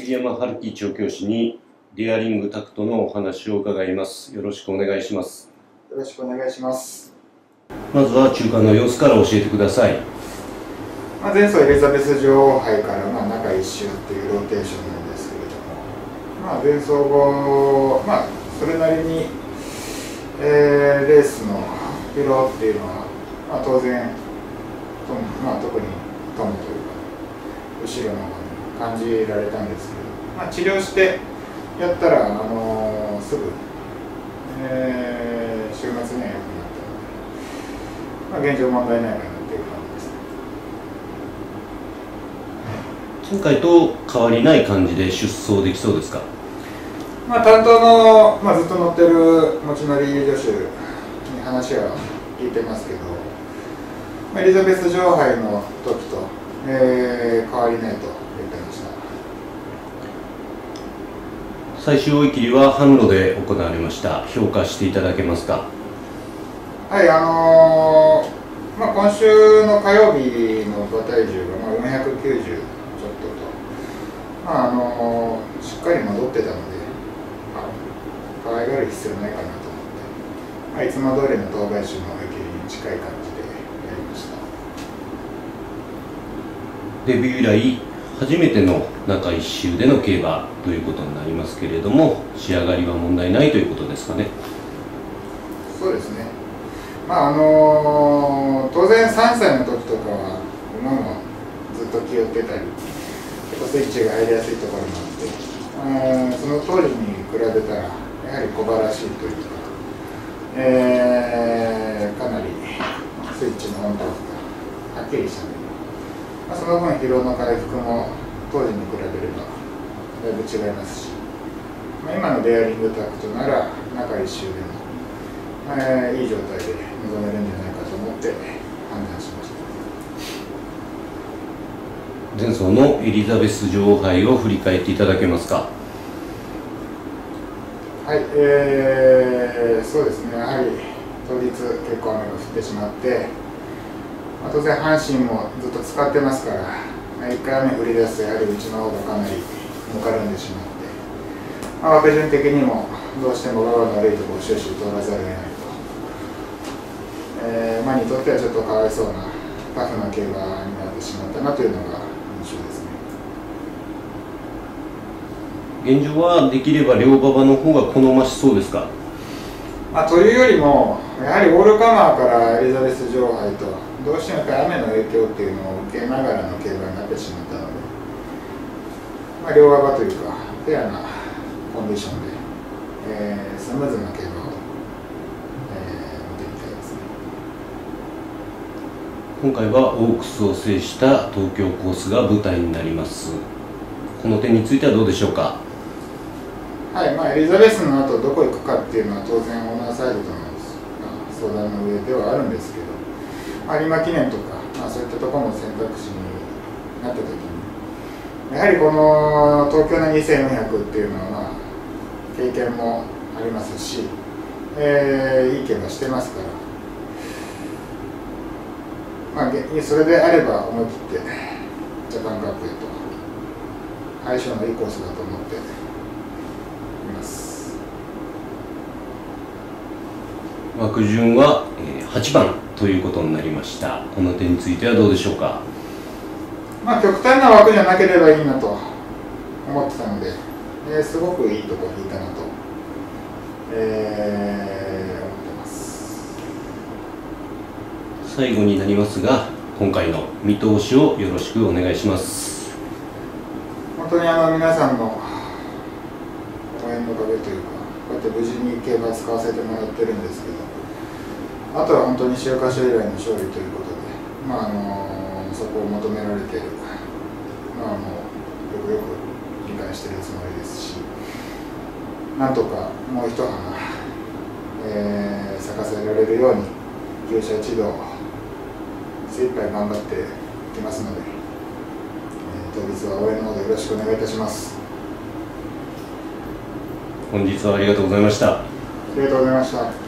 桐山春樹調教師にディアリングタクトのお話を伺います。よろしくお願いします。 よろしくお願いします。 まずは中間の様子から教えてください。 前走エリザベス女王杯から中1週っていうローテーションなんですけれども、前走後、それなりに、レースの疲労っていうのは、当然、特にトムというか、後ろの方に感じられたんですけど、治療してやったら、すぐ、週末には良くなったので、現状問題ないかなっていう感じですね。 前回と変わりない感じで出走できそうですか？ 担当の、ずっと乗ってる持ち乗り助手に話は聞いてますけど、エリザベス女王杯の時と、変わりないと言ってました。 最終追い切りは販路で行われました。評価していただけますか？ はい、今週の火曜日の馬体重が490ちょっとと、しっかり戻ってたので、可愛がる必要ないかなと思って、いつも通りの当倍種の追い切りに近い感じでやりました。 デビュー以来初めての中1週での競馬ということになりますけれども、仕上がりは問題ないということですかね？ そうですね。当然3歳の時とかは馬もずっと気負ってたり、結構スイッチが入りやすいところもあって、その当時に比べたらやはり小馬らしいというか、かなりスイッチのオンとオフがはっきりしたので、その分疲労の回復も当時に比べればだいぶ違いますし、今のデアリングタクトなら中1週でも、いい状態で臨めるんじゃないかと思って判断しました。 前走のエリザベス女王杯を振り返っていただけますか？ はい、そうですね、やはり当日結構雨が降ってしまって、当然阪神もずっと使ってますから、1回雨降り出すとやはりうちの方がかなりぬかるんでしまって、枠順的にもどうしても馬場の悪いところを終始通らざるを得ないと、馬にとってはちょっとかわいそうなタフな競馬になってしまったなというのが印象ですね。 現状はできれば両馬場の方が好ましそうですか？ というよりも、やはりオールカマーからエリザベス女王杯と、どうしてもやっぱり雨の影響っていうのを受けながらの競馬になってしまったので、両馬場というか、フェアなコンディションで、スムーズな競馬を、見てみたいですね。 今回はオークスを制した東京コースが舞台になります。この点についてはどうでしょうか？ はい、エリザベスの後どこ行くかっていうのは当然オーナーサイドとの相談の上ではあるんですけど、有馬記念とか、そういったところも選択肢になったときに、やはりこの東京の2400っていうのは、経験もありますし、いい競馬してますから、それであれば思い切ってジャパンカップへと相性のいいコースだと思っています。 枠順は8番ということになりました。この点についてはどうでしょうか？ 極端な枠じゃなければいいなと思ってたので、すごくいいところにいたなと、思ってます。 最後になりますが、今回の見通しをよろしくお願いします。 本当に皆さんの応援のおかげというか、こうやって無事に競馬使わせてもらってるんですけど、あとは本当に秋華賞以来の勝利ということで、そこを求められている、もうよく理解しているつもりですし、なんとかもう一花、咲かせられるように、厩舎一同、精一杯頑張っていきますので、当日は応援のほどよろしくお願いいたします。 本日はありがとうございました。 ありがとうございました。